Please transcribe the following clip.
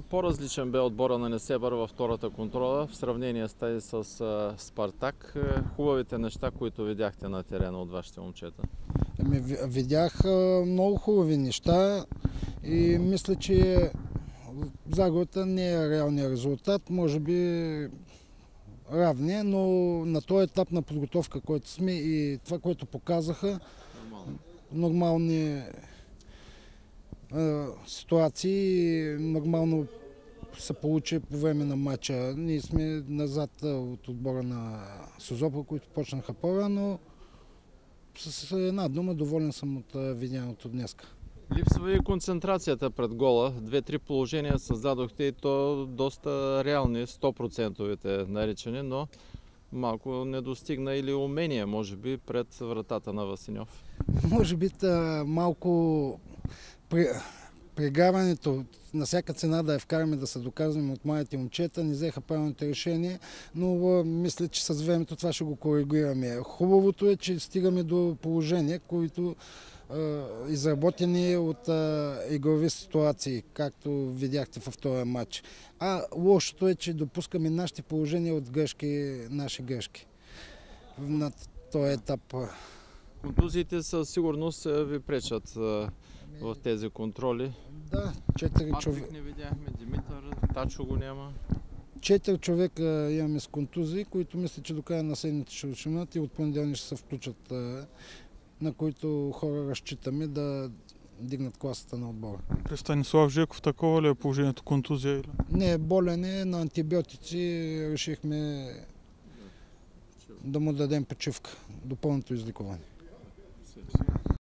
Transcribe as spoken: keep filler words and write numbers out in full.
по-различен бе отбора на Несебър във втората контрола в сравнение с тази с а, Спартак. Хубавите неща, които видяхте на терена от вашите момчета? Ами, видях а, много хубави неща и мисля, че загубата не е реалният резултат, може би равния, но на този етап на подготовка, който сме и това, което показаха, Нормално. нормални а, ситуации, нормално се получи по време на матча. Ние сме назад от отбора на Созопол, които почнаха по-рано. С една дума доволен съм от видяното днеска. Липсва и концентрацията пред гола. Две-три положения създадохте и то доста реални, сто процента наричани, но малко не достигна или умение, може би, пред вратата на Васиньов. Може би малко при, прегаването на всяка цена да я вкараме да се доказваме от младите момчета, не взеха правилните решения, но а, мисля, че с времето това ще го коригираме. Хубавото е, че стигаме до положения, които а, изработени от а, игрови ситуации, както видяхте във втория матч. А лошото е, че допускаме нашите положения от грешки, наши грешки на този етап. Контузиите със сигурност ви пречат в тези контроли. Да, четири човека. Патрик не видяхме, Димитър, Тачо го няма. Четири човека имаме с контузии, които мисля, че до края на седмицата ще учинат и от понеделник ще се включат, на които хора разчитаме да дигнат класата на отбора. При Станислав Жеков такова ли е положението, контузия или? Не, болен е, на антибиотици решихме да му дадем почивка до пълното излекуване.